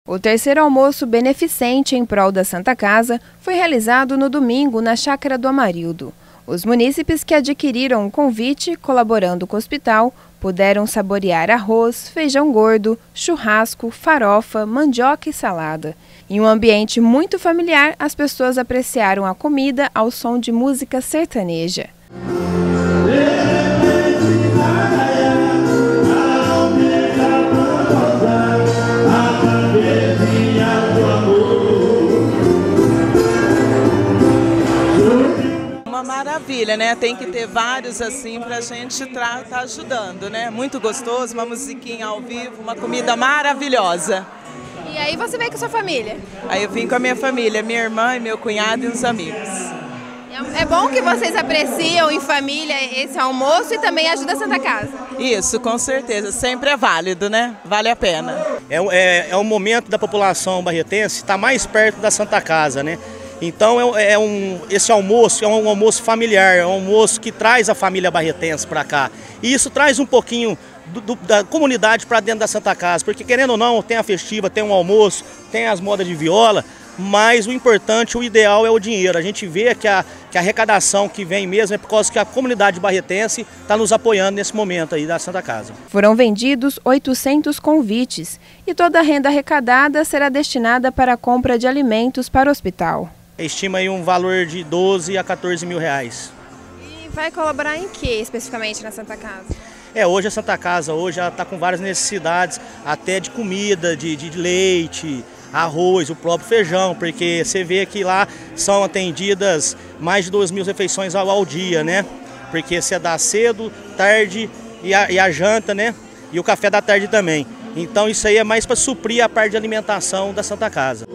O terceiro almoço beneficente em prol da Santa Casa foi realizado no domingo na Chácara do Amarildo. Os munícipes que adquiriram o convite, colaborando com o hospital, puderam saborear arroz, feijão gordo, churrasco, farofa, mandioca e salada. Em um ambiente muito familiar, as pessoas apreciaram a comida ao som de música sertaneja. Uma maravilha, né? Tem que ter vários assim pra gente tá ajudando, né? Muito gostoso, uma musiquinha ao vivo, uma comida maravilhosa. E aí você veio com a sua família? Aí eu vim com a minha família, minha irmã e meu cunhado e uns amigos. É bom que vocês apreciam em família esse almoço e também ajuda a Santa Casa. Isso, com certeza. Sempre é válido, né? Vale a pena. É um momento da população barretense estar mais perto da Santa Casa, né? Então esse almoço é um almoço familiar, é um almoço que traz a família barretense para cá. E isso traz um pouquinho da comunidade para dentro da Santa Casa, porque querendo ou não, tem a festiva, tem um almoço, tem as modas de viola, mas o importante, o ideal é o dinheiro. A gente vê que a arrecadação que vem mesmo é por causa que a comunidade barretense está nos apoiando nesse momento aí da Santa Casa. Foram vendidos 800 convites e toda a renda arrecadada será destinada para a compra de alimentos para o hospital. Estima aí um valor de 12 a 14 mil reais. E vai colaborar em que especificamente na Santa Casa? Hoje a Santa Casa está com várias necessidades, até de comida, de leite, arroz, o próprio feijão, porque você vê que lá são atendidas mais de 2.000 refeições ao dia, né? Porque você dá cedo, tarde e a janta, né? E o café da tarde também. Então isso aí é mais para suprir a parte de alimentação da Santa Casa.